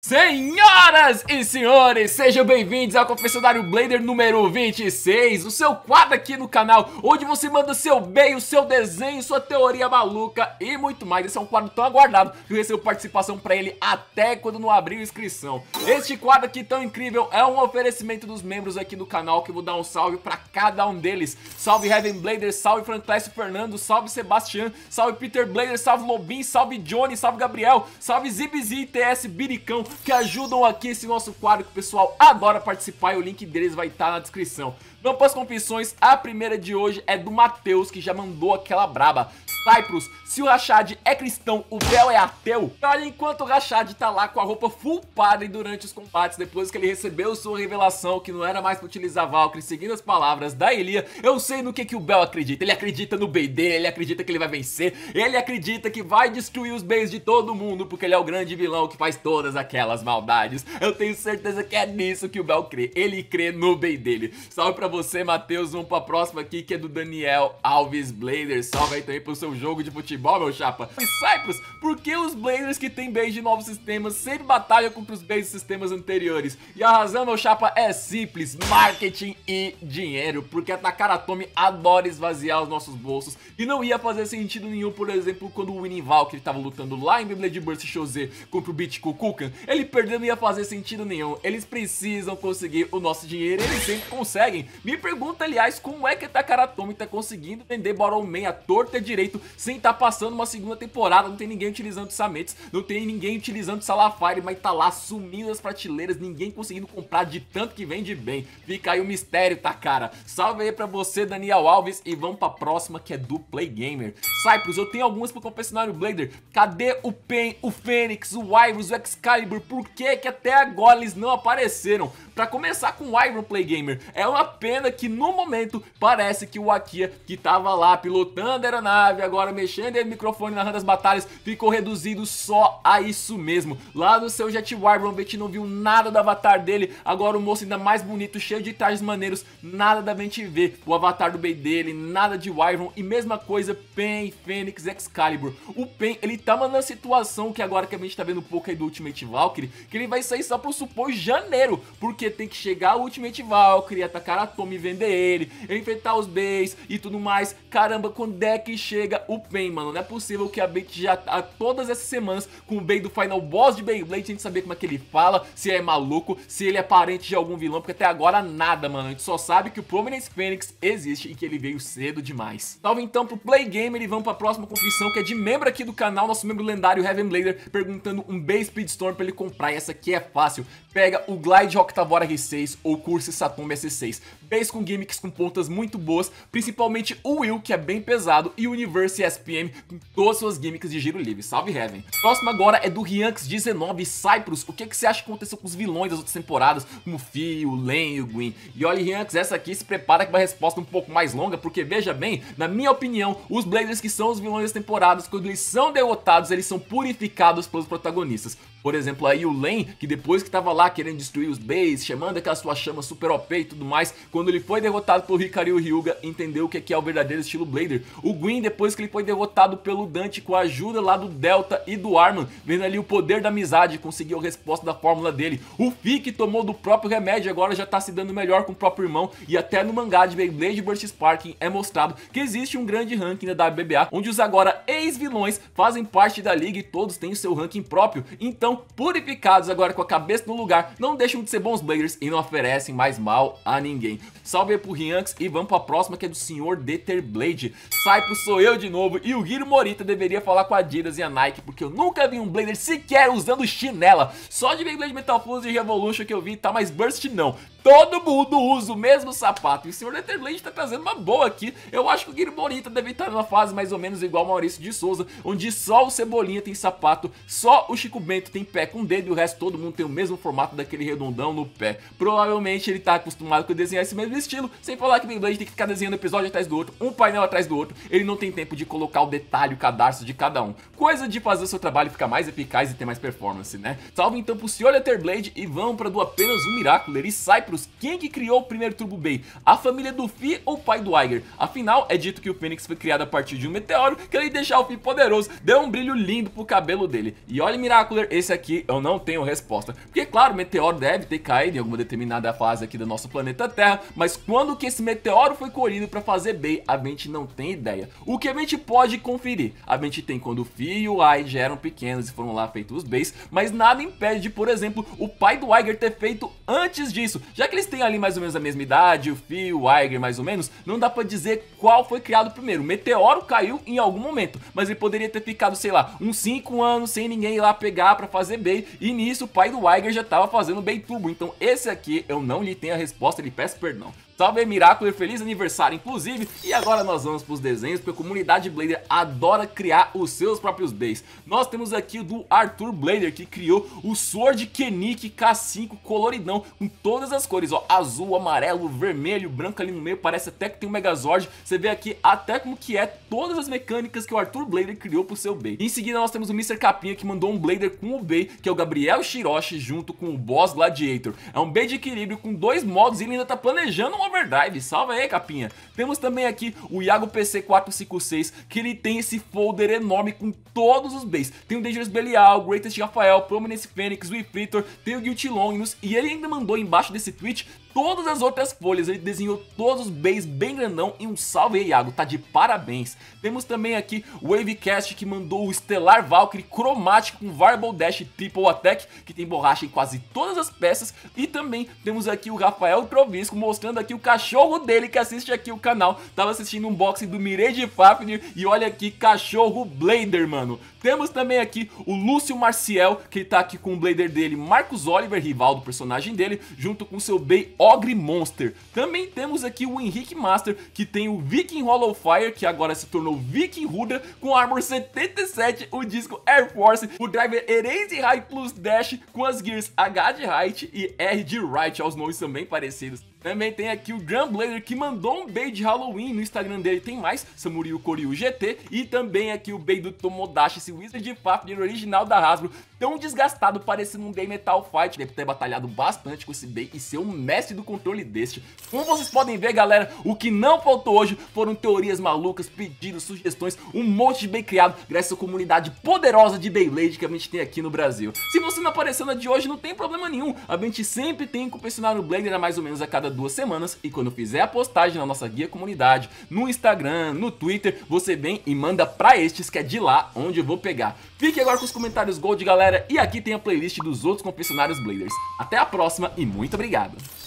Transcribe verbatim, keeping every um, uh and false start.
Senhoras e senhores, sejam bem-vindos ao Confessionário Blader número vinte e seis, o seu quadro aqui no canal, onde você manda seu bem, o seu desenho, sua teoria maluca e muito mais. Esse é um quadro tão aguardado que eu recebo participação pra ele até quando não abriu inscrição. Este quadro aqui tão incrível é um oferecimento dos membros aqui do canal, que eu vou dar um salve pra cada um deles. Salve Heaven Blader, salve Franclésio Fernando, salve Sebastião, salve Peter Blader, salve Lobin, salve Johnny, salve Gabriel, salve Zibzi e T S Biricão, que ajudam aqui esse nosso quadro que o pessoal adora participar, e o link deles vai estar na descrição. Vamos para as confissões. A primeira de hoje é do Matheus, que já mandou aquela braba. Cyprus, se o Rashad é cristão, o Bel é ateu? Olha, enquanto o Rashad tá lá com a roupa full padre durante os combates, depois que ele recebeu sua revelação que não era mais pra utilizar Valkyrie, seguindo as palavras da Elia, eu sei no que que o Bel acredita. Ele acredita no bem dele, ele acredita que ele vai vencer, ele acredita que vai destruir os bens de todo mundo, porque ele é o grande vilão que faz todas aquelas maldades. Eu tenho certeza que é nisso que o Bel crê, ele crê no bem dele. Salve pra você, Matheus. Vamos pra próxima aqui, que é do Daniel Alves Blader. Salve aí também pro seu jogo de futebol, meu chapa. E Cyprus, por que os Bladers que tem base de novos sistemas sempre batalham contra os bases de sistemas anteriores? E a razão, meu chapa, é simples: marketing e dinheiro. Porque a Takara Tomy adora esvaziar os nossos bolsos, e não ia fazer sentido nenhum, por exemplo, quando o Winning Valkyrie tava lutando lá em Beyblade Burst Chouzé contra o Beat Kukulkan. Ele perdendo não ia fazer sentido nenhum. Eles precisam conseguir o nosso dinheiro, e eles sempre conseguem. Me pergunta, aliás, como é que a Takara Tomy tá conseguindo vender Bottle Man à torta direito sem tá passando uma segunda temporada. Não tem ninguém utilizando Sametes, não tem ninguém utilizando Salafire, mas tá lá sumindo as prateleiras, ninguém conseguindo comprar de tanto que vende bem. Fica aí o mistério, Takara. Salve aí pra você, Daniel Alves, e vamos pra próxima, que é do Play Gamer. Cyprus, eu tenho algumas pro Confessionário Blader. Cadê o Pen, o Fênix, o Wyvern, o Excalibur? Por que que até agora eles não apareceram? Pra começar com o Wyvern, Play Gamer, é uma pena que no momento parece que o Akia, que tava lá pilotando a aeronave, agora mexendo no microfone, narrando as batalhas, ficou reduzido só a isso mesmo. Lá no seu Jet Wyvern, a gente não viu nada do avatar dele. Agora o moço ainda mais bonito, cheio de trajes maneiros, nada da gente ver o avatar do bem dele, nada de Wyvern. E mesma coisa Pen, Fênix, Excalibur. O Pen, ele tá mandando a situação que agora que a gente tá vendo um pouco aí do Ultimate Valkyrie, que ele vai sair só pro supor janeiro, porque tem que chegar o Ultimate Valkyrie, atacar a Tomy, vender ele, enfrentar os Bays e tudo mais. Caramba, quando é que chega o Pen, mano? Não é possível que a Bait já há todas essas semanas com o Bay do Final Boss de Beyblade, a gente saber como é que ele fala, se é maluco, se ele é parente de algum vilão, porque até agora nada, mano. A gente só sabe que o Prominence Phoenix existe e que ele veio cedo demais. Salve então pro Play Gamer e vamos pra próxima confissão, que é de membro aqui do canal, nosso membro lendário Heaven Blader, perguntando um Bay Speedstorm pra ele comprar. E essa aqui é fácil. Pega o Glide Octavora R seis ou Curse Saturn S seis. Bays com gimmicks com pontas muito boas, principalmente o Will, que é bem pesado, e o Universe S P M com todas suas gimmicks de giro livre. Salve Heaven. Próximo agora é do Rianx dezenove. Cyprus, o que que você acha que aconteceu com os vilões das outras temporadas, como o Fio, o Len e o Gwyn? E olha, Rianx, essa aqui se prepara com uma resposta um pouco mais longa, porque veja bem, na minha opinião, os Bladers que são os vilões das temporadas, quando eles são derrotados, eles são purificados pelos protagonistas. Por exemplo, aí o Len, que depois que tava lá querendo destruir os Bays, chamando aquela sua chama super O P e tudo mais, quando ele foi derrotado pelo Hikari e o Ryuga, entendeu o que é o verdadeiro estilo Blader. O Gwyn, depois que ele foi derrotado pelo Dante com a ajuda lá do Delta e do Arman, vendo ali o poder da amizade, conseguiu a resposta da fórmula dele. O Fi, que tomou do próprio remédio, agora já tá se dando melhor com o próprio irmão, e até no mangá de Beyblade Burst Sparking é mostrado que existe um grande ranking da W B B A, onde os agora ex-vilões fazem parte da liga e todos têm o seu ranking próprio. Então, purificados agora com a cabeça no lugar, não deixam de ser bons Bladers e não oferecem mais mal a ninguém. Salve aí pro Rianx e vamos pra próxima, que é do senhor Deterblade. Cyprus, sou eu de novo, e o Hiro Morita deveria falar com a Adidas e a Nike, porque eu nunca vi um Blader sequer usando chinela. Só de Beyblade Metal Fuse e Revolution que eu vi, tá, mas Burst não. Todo mundo usa o mesmo sapato, e o senhor Deterblade tá trazendo uma boa aqui. Eu acho que o Hiro Morita deve estar numa fase mais ou menos igual o Maurício de Souza, onde só o Cebolinha tem sapato, só o Chico Bento tem pé com dedo, e o resto todo mundo tem o mesmo formato daquele redondão no pé. Provavelmente ele tá acostumado com desenhar esse mesmo estilo, sem falar que Beyblade tem que ficar desenhando episódio atrás do outro, um painel atrás do outro. Ele não tem tempo de colocar o detalhe, o cadarço de cada um. Coisa de fazer o seu trabalho ficar mais eficaz e ter mais performance, né? Salve então pro senhor Deterblade e vamos pra do apenas um Miraculer. E Cyprus, metros, quem que criou o primeiro Turbo Bay? A família do Fi ou o pai do Iger? Afinal, é dito que o Fênix foi criado a partir de um meteoro que ele deixar o Fi poderoso, deu um brilho lindo pro cabelo dele. E olha, Miracular, esse aqui eu não tenho resposta, porque claro, o meteoro deve ter caído em alguma determinada fase aqui do nosso planeta Terra, mas quando que esse meteoro foi colhido para fazer Bay, a gente não tem ideia. O que a gente pode conferir? A gente tem quando o Fi e o Iger eram pequenos e foram lá feitos os Bays, mas nada impede de, por exemplo, o pai do Iger ter feito antes disso. Já que eles têm ali mais ou menos a mesma idade, o Fi e o Iger mais ou menos, não dá pra dizer qual foi criado primeiro. O meteoro caiu em algum momento, mas ele poderia ter ficado, sei lá, uns cinco anos sem ninguém ir lá pegar pra fazer Bay, e nisso o pai do Iger já tava fazendo Bay Turbo. Então esse aqui eu não lhe tenho a resposta, ele peço perdão. Salve aí, Miracular, feliz aniversário inclusive. E agora nós vamos para os desenhos, porque a comunidade Blader adora criar os seus próprios Bays. Nós temos aqui o do Arthur Blader, que criou o Sword Kenik K cinco coloridão, com todas as cores, ó, azul, amarelo, vermelho, branco ali no meio, parece até que tem um Megazord. Você vê aqui até como que é todas as mecânicas que o Arthur Blader criou pro seu Bay. Em seguida nós temos o mister Capinha, que mandou um Blader com o Bay, que é o Gabriel Shiroshi, junto com o Boss Gladiator. É um Bay de equilíbrio com dois modos e ele ainda tá planejando um overdrive. Salva aí, Capinha. Temos também aqui o Iago P C quatrocentos e cinquenta e seis, que ele tem esse folder enorme com todos os Bays. Tem o Dangerous Belial, o Greatest Rafael, Prominence Fênix, o Ifritor, tem o Guilty Longinus, e ele ainda mandou embaixo desse tweet todas as outras folhas. Ele desenhou todos os Bays bem grandão, e um salve aí, Iago, tá de parabéns. Temos também aqui o Wavecast, que mandou o Stellar Valkyrie Chromatic com Variable Dash Triple Attack, que tem borracha em quase todas as peças. E também temos aqui o Rafael Trovisco mostrando aqui o cachorro dele, que assiste aqui o canal. Tava assistindo um unboxing do Mirage Fafnir, e olha aqui, cachorro Blader, mano. Temos também aqui o Lúcio Marciel, que tá aqui com o Blader dele, Marcos Oliver, rival do personagem dele, junto com seu Bay Ogre Monster. Também temos aqui o Henrique Master, que tem o Viking Hollow Fire, que agora se tornou Viking Rudra, com Armor setenta e sete, o disco Air Force, o driver Erase High Plus Dash, com as gears H de Height e R de Right, aos nomes também parecidos. Também tem aqui o Grand Blader, que mandou um Bay de Halloween. No Instagram dele tem mais, Samuryu Koryu G T. E também aqui o Bay do Tomodachi, esse Wizard Fafnir original da Hasbro, tão desgastado, parecendo um Bay Metal Fight. Deve ter batalhado bastante com esse Bay e ser um mestre do controle deste. Como vocês podem ver, galera, o que não faltou hoje foram teorias malucas, pedidos, sugestões, um monte de Bay criado graças à comunidade poderosa de Beyblade que a gente tem aqui no Brasil. Se você não apareceu na de hoje, não tem problema nenhum. A gente sempre tem confessionário Blader a mais ou menos a cada duas semanas, e quando fizer a postagem na nossa guia comunidade, no Instagram, no Twitter, você vem e manda pra estes, que é de lá onde eu vou pegar. Fique agora com os comentários Gold, galera, e aqui tem a playlist dos outros confessionários Bladers. Até a próxima e muito obrigado!